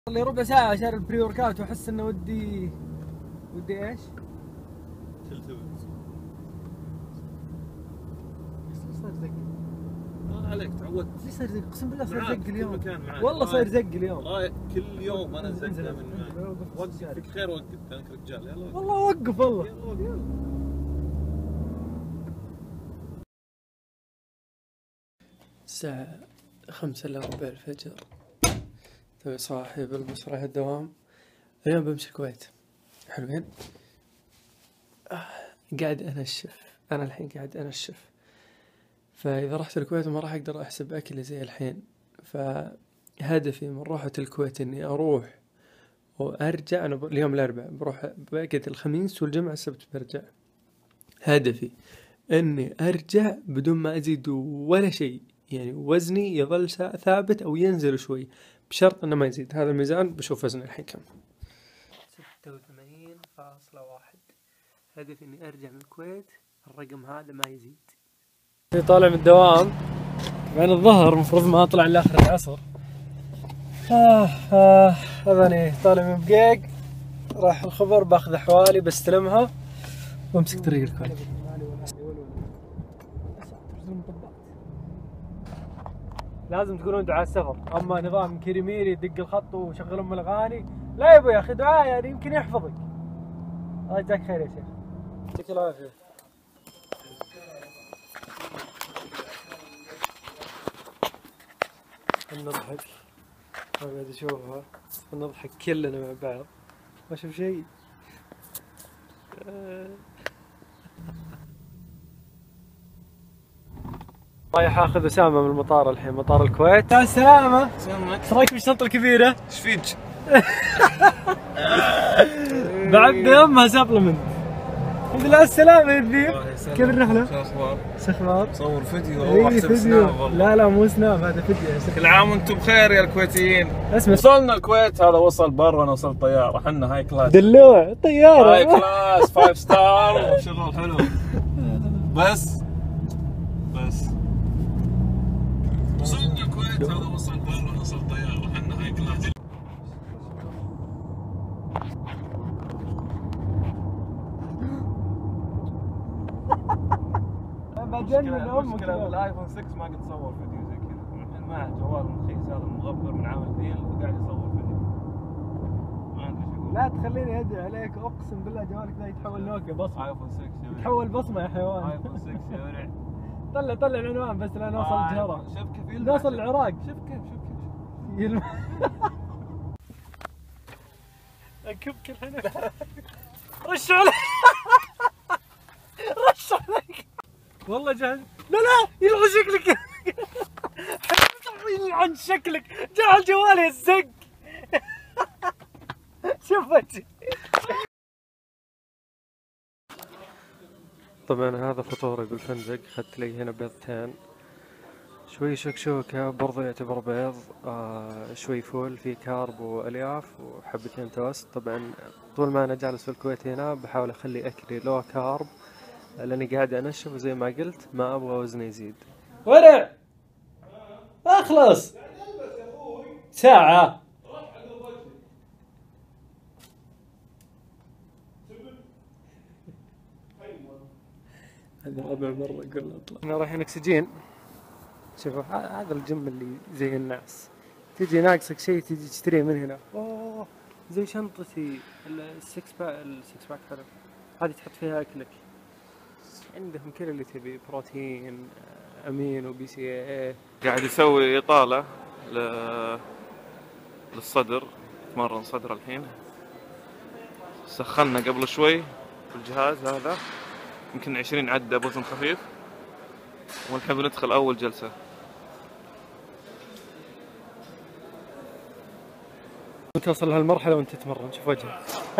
لي ربع ساعة شاري البري ورك اوت واحس انه ودي ايش؟ تلتوت. صار زق. ما عليك تعودت. ليش صار زق؟ اقسم بالله صار زق اليوم. والله صار زق اليوم. كل يوم انا زق من معي. وقف فيك خير وقف لانك رجال. يلا والله وقف والله. يلا. الساعة 5:15 الفجر، توي صاحي بلبس رايح الدوام. اليوم بمشي الكويت. حلوين. قاعد أنشف، أنا الحين قاعد أنشف، فإذا رحت الكويت ما راح أقدر أحسب أكلي زي الحين. فهدفي من روحة الكويت إني أروح وأرجع. أنا اليوم الأربعاء بروح، بقعد الخميس والجمعة السبت برجع. هدفي إني أرجع بدون ما أزيد ولا شيء، يعني وزني يظل ثابت أو ينزل شوي، بشرط إنه ما يزيد. هذا الميزان بشوف وزني الحين كم. 86.1. هدفي إني أرجع من الكويت الرقم هذا ما يزيد. طالع من الدوام بعد الظهر، المفروض ما أطلع إلا آخر العصر. هذاني طالع من بقيق راح الخبر، باخذ أحوالي بستلمها وامسك طريق الكويت. لازم تكونون دعاء السفر، اما نظام كريميري يدق الخط وشغل ام الاغاني لا يبا يا اخي، دعاء يعني يمكن يحفظك. الله يجزاك خير يا شيخ، يعطيك العافيه. نضحك قاعد اشوفها ونضحك كلنا مع بعض، ما اشوف شيء. رايح اخذ اسامه من المطار الحين، مطار الكويت. مع السلامه. سلامك. ايش رايك بالشنطه الكبيره؟ ايش فيك؟ بعد يمها سبلمنت. الحمد لله على السلامه يا الذيب. كيف الرحله؟ شو الاخبار؟ شو اخبار؟ صور فيديو اي احسب فيديو. سناب والله. لا مو سناب، هذا فيديو. كل عام وانتم بخير يا الكويتيين. اسمع، وصلنا الكويت، هذا وصل بر وانا وصلت طياره، احنا هاي كلاس. دلوع طياره. هاي كلاس 5 ستار وشغل حلو. بس وصلنا الكويت، هذا وصل بر وانا وصلت طياره، احنا هاي كلاس. بجنن امك. المشكلة الايفون 6 ما قد صور فيديو زي كذا، الحين معه جوال رخيص هذا مغبر من عام الفيل وقاعد يصور فيديو. ما ادري ايش اقول. لا تخليني ادعي عليك، اقسم بالله جوالك ذا يتحول نوكيا بصمه. ايفون 6 يا ولد. يتحول بصمه يا حيوان. ايفون 6 يا ولد. طلع العنوان بس لا نوصل الجهره. شوف كيف نوصل العراق. شوف كيف اكبك الحين. رش عليك. رش عليك والله جاهز. لا يلغى شكلك. يلعن شكلك، جعل جوالي الزق. شوف وجهي. طبعا هذا فطوري بالفندق. اخذت لي هنا بيضتين، شوي شكشوكة برضو يعتبر بيض، شوي فول فيه كارب والياف، وحبتين توست. طبعا طول ما انا جالس في الكويت هنا بحاول اخلي اكلي لو كارب، لاني قاعد انشف وزي ما قلت ما ابغى وزني يزيد. ورع اخلص ساعة. هذا رابع مرة اقول له اطلع. احنا رايحين اكسجين. شوفوا هذا الجيم اللي زي الناس، تجي ناقصك شيء تجي تشتريه من هنا. اوه زي شنطتي السكس باك حلو، هذه تحط فيها اكلك. عندهم كل اللي تبي، بروتين، امينو، بي سي اي. قاعد يسوي اطالة للصدر، يتمرن صدر الحين. سخنا قبل شوي بالجهاز هذا، يمكن 20 عدة بوزن خفيف، والحين بندخل اول جلسة. توصل لهالمرحلة وانت تتمرن، شوف وجهك.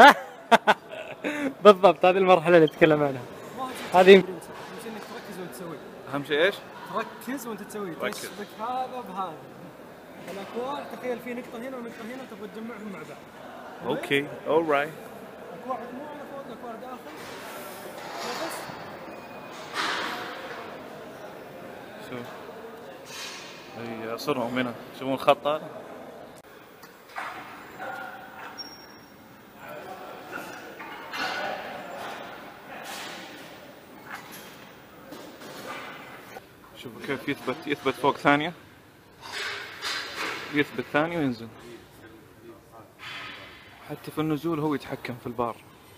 بالضبط هذه المرحلة اللي نتكلم عنها. هذه يمكن انك تركز وانت تسوي. اهم شيء ايش؟ تركز وانت تسوي، تشبك هذا بهذا. الاكوار تخيل في نقطة هنا ونقطة هنا تبغى تجمعهم مع بعض. اوكي اورايت. اكوار مو على فوق، اكوار داخل. بس شوف يصرهم هنا، شوفون الخط هذا. شوفوا كيف يثبت فوق ثانية، يثبت ثانية وينزل. حتى في النزول هو يتحكم في البار،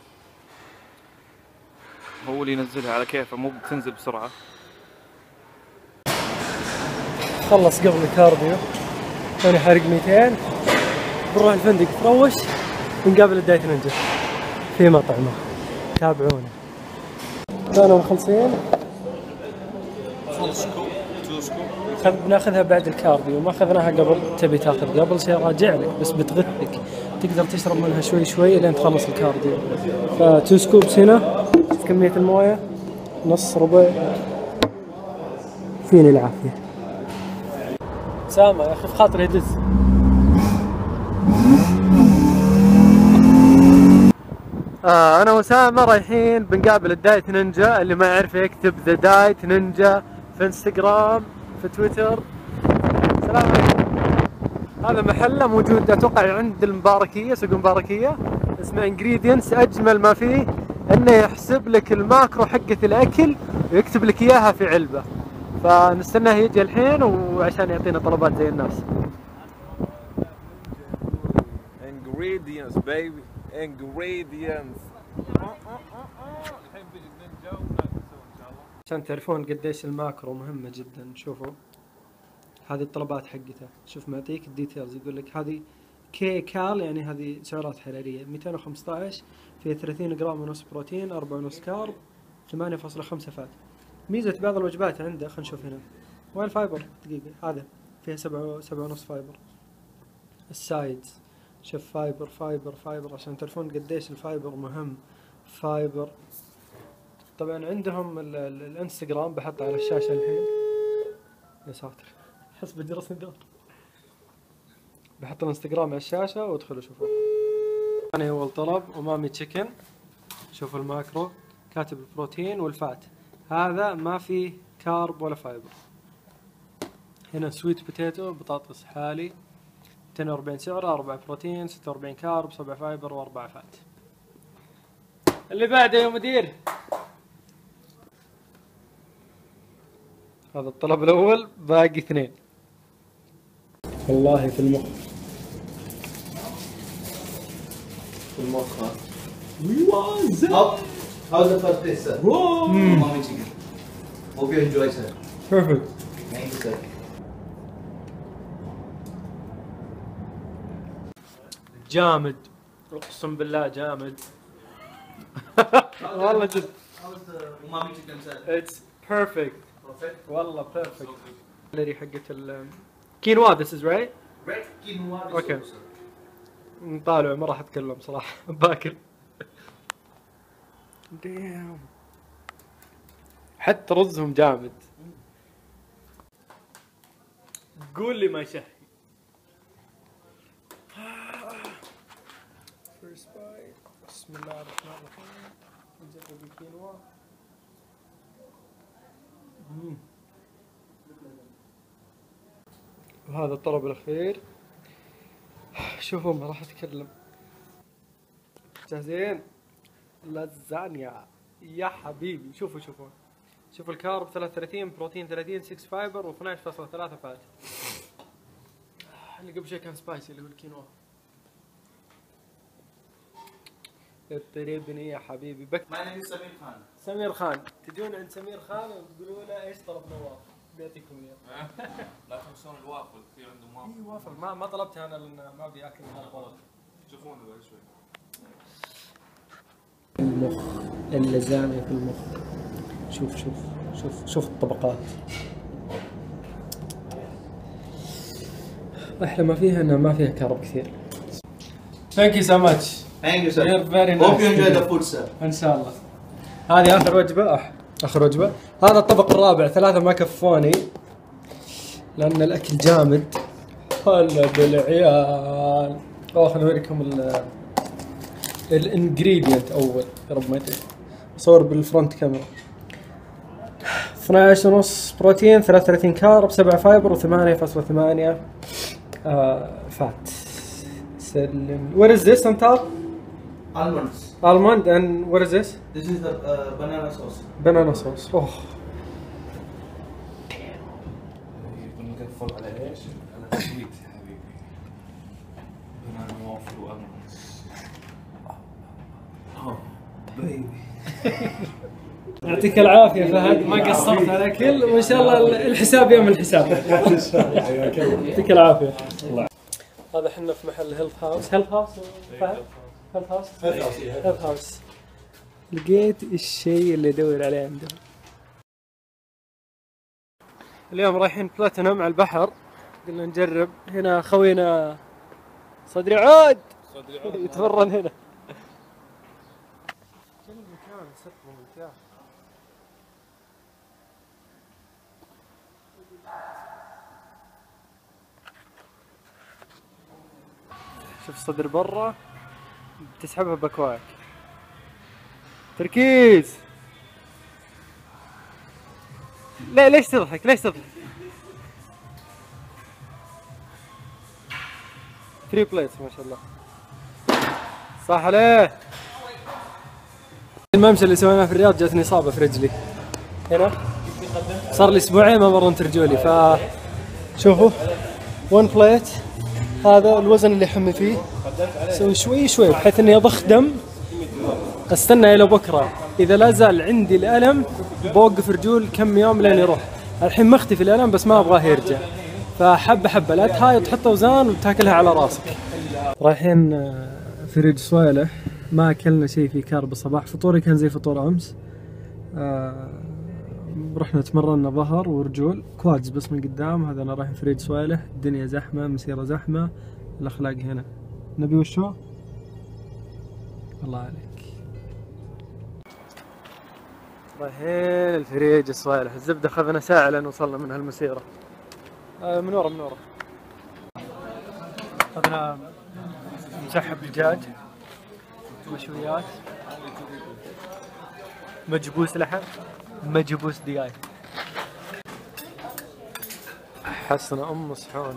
هو اللي ينزلها على كيفه، مو بتنزل بسرعة. خلص قبل الكارديو، أنا حارق 200. بنروح الفندق نروش ونقابل الدايت نينجا في مطعمه، تابعونا. كانوا مخلصين، بناخذها بعد الكارديو، ما اخذناها قبل. تبي تاخذ قبل شيء راجع لك، بس بتغثك، تقدر تشرب منها شوي شوي لين تخلص الكارديو. ف2 سكوبس هنا، كمية المويه نص ربع، فيني العافية. سامة يا اخي بخاطري يدز. انا وسامة رايحين بنقابل الدايت نينجا. اللي ما يعرف يكتب ذا دايت نينجا في انستغرام، في تويتر. السلام عليكم. هذا محله موجود اتوقع عند المباركية، سوق المباركية، اسمه انجريدينتس. اجمل ما فيه انه يحسب لك الماكرو حقة الاكل ويكتب لك اياها في علبة. فنستناه يجي الحين وعشان يعطينا طلبات زي الناس. ingredients baby ingredients. الحين بيجي النينجا وناكل سوا ان شاء الله. عشان تعرفون قديش الماكرو مهمة جدا. شوفوا هذه الطلبات حقته، شوف معطيك الديتيلز، يقول لك هذه كي كال، يعني هذه سعرات حرارية 215، فيها 30 جرام ونص بروتين، 4.5 كارب، 8.5 فات. ميزة بعض الوجبات عنده، خلينا نشوف هنا وين الفايبر. دقيقة، هذا فيها 7.5 فايبر. السايدز شوف فايبر فايبر فايبر، عشان تعرفون قديش الفايبر مهم. فايبر طبعا عندهم الانستغرام، بحطه على الشاشة الحين. يا ساتر حسب جرس الدار. بحط الانستغرام على الشاشة وادخلوا شوفوا. ثاني اول طلب امامي تشيكن. شوفوا الماكرو كاتب البروتين والفات، هذا ما فيه كارب ولا فايبر. هنا سويت بوتيتو، بطاطس حالي، 240 سعره، 4 بروتين، 46 كارب، 7 فايبر و4 فات. اللي بعده يا مدير. هذا الطلب الاول، باقي 2. والله في المخ، في المخ. How's the first taste, sir? Umami chicken. Hope you enjoy, sir. Perfect. Thank you, sir. جامد، اقسم بالله جامد. والله جد. How's the umami chicken, sir? It's perfect. Perfect. والله perfect. الري حقت الكينوا. This is right. Red quinoa risotto, Okay. sir. نطالع، ما راح اتكلم صراحة. باكل. Damn. حتى رزهم جامد. قول لي ما يشهي. First bite. بسم الله الرحمن الرحيم. نجرب الكينوا. وهذا الطلب الأخير. شوفوا ما راح أتكلم. جاهزين؟ لازانيا يا حبيبي. شوفوا شوفوا الكارب 33، بروتين 30، 6 فايبر و12.3 فات. اللي قبل شوي كان سبايسي اللي هو الكينوا. اضربني يا حبيبي بك. My name is Samir Khan. سمير خان، تجون عند سمير خان وتقولوا له ايش طلب نواف، بيعطيكم اياه. لا تنسون الوافل، في عندهم وافل. اي وافل، ما طلبتها انا لان ما ابي اكل هذا. تشوفونه بعد شوي. المخ، اللزانة في المخ. شوف الطبقات. احلى ما فيها انها ما فيها كارب كثير. Thank you so much. Thank you, sir. You're very nice. Hope you enjoy the food, sir. ان شاء الله. هذه اخر وجبة. اخر وجبة. هذا الطبق الرابع، 3 ما كفوني لان الاكل جامد. هلا بالعيال. خليني اوريكم الانجريدينت اول. يا رب ما يطيح. صور بالفرونت كاميرا. 12.5 بروتين، 33 كارب، 7 فايبر و8.8 فات. سلم. What is this on top? Almonds. Almond, and what is this? This is the banana sauce. Banana sauce. Oh. Damn. يعطيك العافية فهد، ما قصرت على الاكل، وان شاء الله الحساب يوم الحساب. يعطيك العافية. هذا احنا في محل هيلث هاوس. هيلث هاوس فهد؟ هيلث هاوس؟ هيلث هاوس. لقيت الشيء اللي ادور عليه عندهم. اليوم رايحين بلاتينوم على البحر، قلنا نجرب. هنا خوينا صدري عود يتمرن هنا. شوف الصدر برا، تسحبها باكواك. تركيز. لا ليش تضحك؟ ليش تضحك؟ 3 بليتس ما شاء الله. صح عليه. الممشى اللي سويناه في الرياض جاتني إصابة في رجلي. هنا صار لي أسبوعين ما مرنت رجولي، ف شوفوا 1 بليت هذا الوزن اللي حمي فيه. سوي شوي شوي بحيث اني اضخ دم. استنى الى بكره، اذا لا زال عندي الالم بوقف رجول كم يوم لين يروح. الحين مختفي الالم بس ما ابغاه يرجع، فحبه حبه لا تهايط، تحط اوزان وتاكلها على راسك. رايحين في ريج صويله، ما اكلنا شيء في كارب الصباح. فطوري كان زي فطور امس. رحنا تمرنا ظهر ورجول كوادز بس من قدام. هذا انا رايح في ريج صويله، الدنيا زحمه، مسيره زحمه، الاخلاق هنا. نبي وشو؟ الله عليك. رايحين الفريج الصويلة. الزبدة اخذنا ساعة لين وصلنا من هالمسيرة. من ورا من ورا. اخذنا مسحب دجاج، مشويات، مجبوس لحم، مجبوس دقايق. حسنا ام صحون.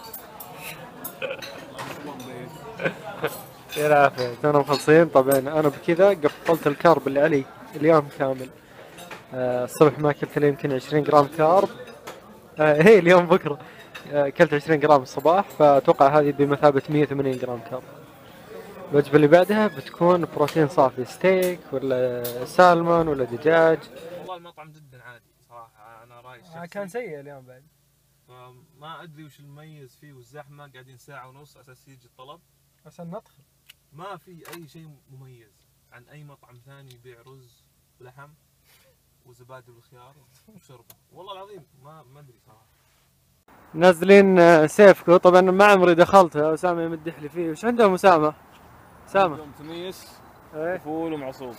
يا العافية، تونا مخلصين. طبعا انا بكذا قفلت الكارب اللي علي اليوم كامل. الصبح ما اكلت لي يمكن 20 جرام كارب. هي اليوم بكره اكلت 20 جرام الصباح، فاتوقع هذه بمثابة 180 جرام كارب. الوجبة اللي بعدها بتكون بروتين صافي، ستيك ولا سالمون ولا دجاج. والله المطعم جدا عادي صراحة، انا رايي الشخصي كان سيء اليوم بعد. فما ادري وش المميز فيه، والزحمة قاعدين ساعة ونص اساس يجي الطلب عشان ندخل. ما في اي شيء مميز عن اي مطعم ثاني يبيع رز ولحم وزبادي بالخيار وشوربه. والله العظيم ما ادري صراحه. نازلين سيفكو. طبعا ما عمري دخلتها، اسامه يمدح لي فيه. وش عندهم اسامه؟ اسامه عندهم تميس ايه؟ وفول ومعصوب.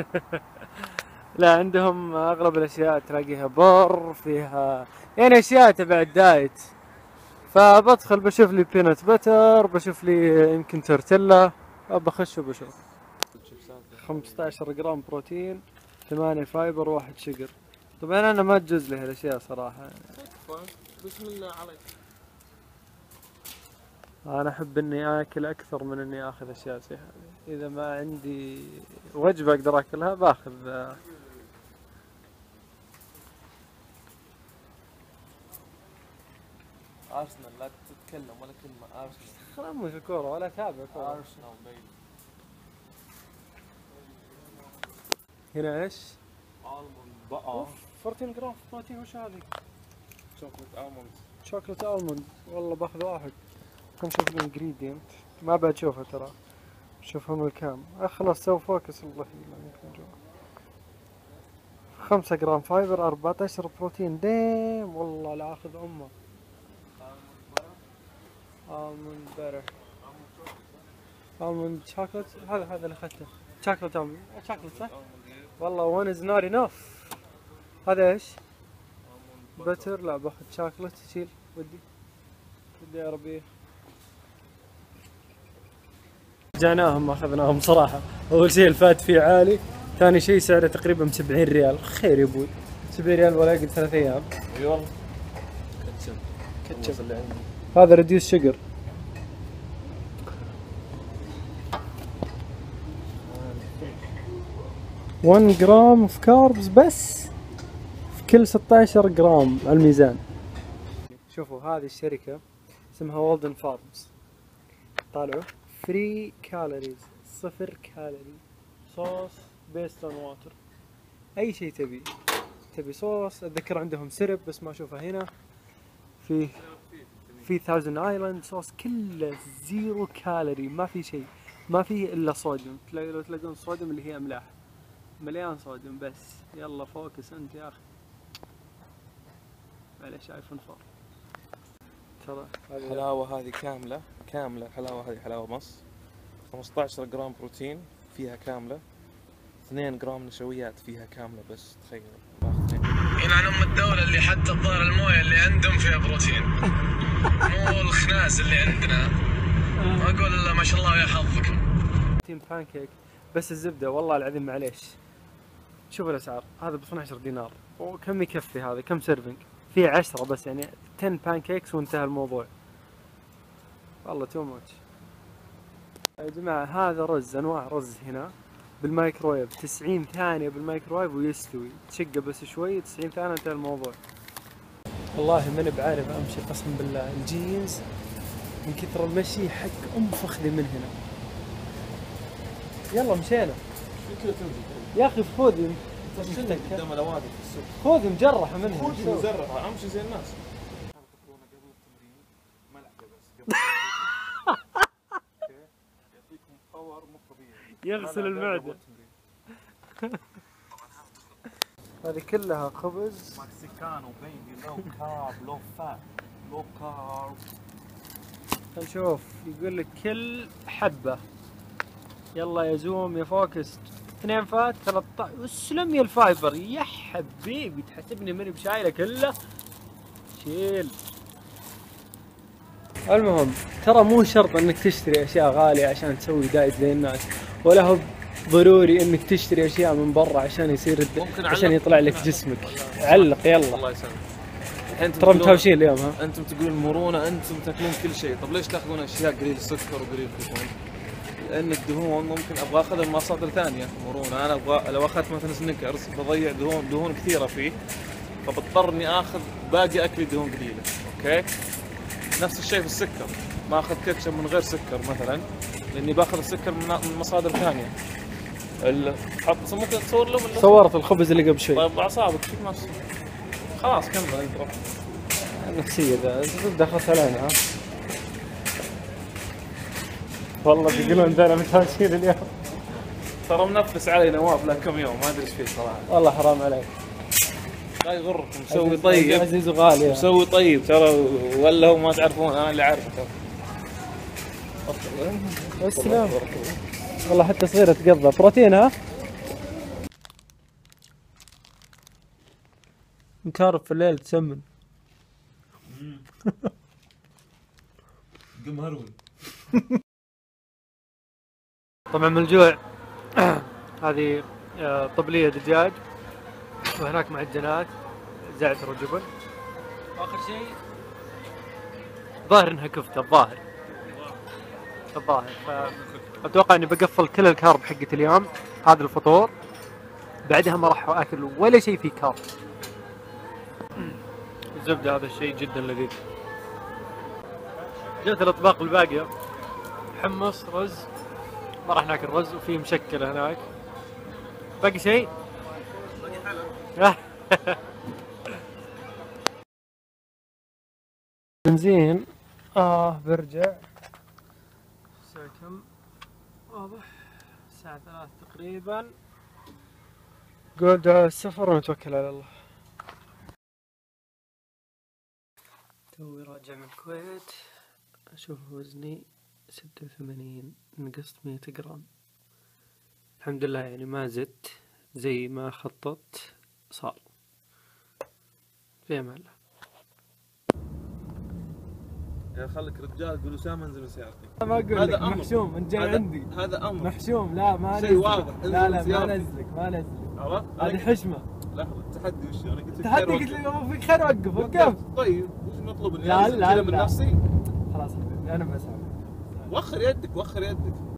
لا عندهم اغلب الاشياء تلاقيها بر، فيها يعني اشياء تبع الدايت. فبدخل بشوف لي بينات بتر، بشوف لي يمكن تورتيلا، بخش وبشوف. 15 جرام بروتين، 8 فايبر، 1 شجر. طبعا انا ما تجوز لي هالاشياء صراحه يعني. بسم الله عليك. انا احب اني اكل اكثر من اني اخذ اشياء زي هذه. اذا ما عندي وجبه اقدر اكلها باخذ. ارسنال لا تتكلم ولا كلمه. ارسنال خرمش الكوره ولا تابع كوره. ارسنال بيبي. هنا ايش؟ الموند بقى 14 جرام بروتين. وش هذه؟ شوكليت الموند. شوكليت الموند. والله باخذ واحد. خلينا نشوف الانجريدينت. ما بعد شوفها ترى. شوفهم الكام. خلاص سوي فوكس. الله يمكن جوا. 5 جرام فايبر، 14 بروتين. ديم والله لا اخذ امه. الموند باتر، الموند شوكليت. هذا اللي اخذته شوكليت الموند. شوكليت صح؟ والله one is not enough. هذا ايش؟ بتر. لا باخذ شوكليت. شيل. ودي عربية. جعناهم ما اخذناهم صراحة. اول شيء الفات فيه عالي، ثاني شيء سعره تقريبا 70 ريال. خير يا ابوي، 70 ريال ولا يقعد 3 ايام. اي والله. كاتشب اللي عندي. هذا ريديوس شجر. one جرام اوف كاربز بس في كل 16 جرام على الميزان. شوفوا هذه الشركة اسمها والدن فارمز. طالعوا فري كالوريز، 0 كالوري. صوص بيست اون واتر. اي شيء تبي صوص. اتذكر عندهم سرب بس ما اشوفه هنا. في ثاوزند ايلاند صوص كله 0 كالوري، ما في شيء، ما فيه الا صوديوم. لو تلاقون الصوديوم اللي هي املاح، مليان صوديوم بس. يلا فوكس انت يا اخي. معليش ايفون 4. ترى الحلاوة هذه كاملة الحلاوة هذه حلاوة مص. 15 جرام بروتين فيها كاملة، 2 جرام نشويات فيها كاملة. بس تخيل باخذ يلعن ام الدولة اللي حتى الظاهر المويه اللي عندهم فيها بروتين، مو الخناس اللي عندنا. ما اقول الا ما شاء الله يا حظكم. بانكيك بس الزبدة والله العظيم معليش. شوف الاسعار، هذا ب 12 دينار. وكم يكفي هذا؟ كم سيرفنج؟ فيه 10 بس، يعني 10 بانكيكس وانتهى الموضوع. والله تو ماتش يا جماعة. هذا رز، انواع رز هنا بالمايكرويف، 90 ثانية بالمايكرويف ويستوي. تشقه بس شوي، 90 ثانية انتهى الموضوع. والله ماني بعارف امشي قسم بالله. الجينز من كثر المشي حق فخذي من هنا. يلا مشينا يا اخي. خوذي قدام الأوادم في السوق. خوذي مجرحة منها. خوذي مزرعة امشي زي الناس. يعطيكم باور مو طبيعي. يغسل المعدة. هذه كلها خبز مكسيكانو بيبي، لو كارب لو فات لو كارب. نشوف. يقول لك كل حبة. يلا يا زوم يا فوكس. 2 فات 13. اسلم يا الفايبر يا حبيبي. تحسبني ماني بشايله كله. شيل. المهم ترى مو شرط انك تشتري اشياء غالية عشان تسوي دايت زي الناس، ولا هو ضروري انك تشتري اشياء من برا عشان يصير عشان يطلع لك جسمك. علق يلا. الله يسلمك. ترى متهاوشين اليوم. ها انتم تقولون مرونة، انتم تاكلون كل شيء. طب ليش تاخذون اشياء قليل السكر وقليل الدهون؟ لان الدهون ممكن ابغى اخذها من مصادر ثانيه. مرونه، انا ابغى لو اخذت مثلا سنيكرز بضيع دهون كثيره فيه، فبضطر اني اخذ باقي اكلي دهون قليله. اوكي، نفس الشيء في السكر. ما اخذ كاتشب من غير سكر مثلا، لاني باخذ السكر من مصادر ثانيه. حط ممكن تصور لهم صورت الخبز اللي قبل شوي. طيب اعصابك فيك ما تصور. خلاص كمل انت روح. النفسية ذا تبدا خسلانة. ها والله بيقولون ذا متهاوشين اليوم. ترى منفس علي نواف له كم يوم، ما ادري ايش فيه صراحه. والله حرام عليك. لا يغركم، مسوي طيب. عزيز وغالي. مسوي طيب ترى، ولا هو ما تعرفون، انا اللي عارفه ترى. السلام. والله حتى صغيرة تقضى بروتين. ها مكارب في الليل تسمن. قم هرول. طبعا من الجوع هذه طبلية دجاج، وهناك معجنات زعتر وجبن، واخر شيء ظاهر انها كفتة. الظاهر فاتوقع اني بقفل كل الكارب حقت اليوم. هذا الفطور، بعدها ما راح اكل ولا شيء فيه كارب. الزبدة هذا الشيء جدا لذيذ. جت الاطباق الباقية، حمص، رز، ما راح ناكل رز، وفي مشكلة هناك. باقي شيء؟ باقي حلب. بنزين. برجع. الساعة كم؟ واضح الساعة 3 تقريبا. قول دعاء السفر ونتوكل على الله. توي راجع من الكويت. أشوف وزني 86، نقصت 100 جرام. الحمد لله، يعني ما زدت زي ما خططت صار. في امان الله. يا خليك رجال، قول اسامه انزل من سيارتي. ما اقول لك محشوم، انت جاي عندي. هذا امر محشوم. لا ما شيء واضح. لا ما نزلك. عرفت؟ هذه حشمه. لحظه، التحدي وش؟ انا قلت لك تحدي قلت لي فيك خير وقف. وقفت. طيب وش مطلوب؟ لا من نفسي. خلاص حبيبي انا بسامح. وخر يدك.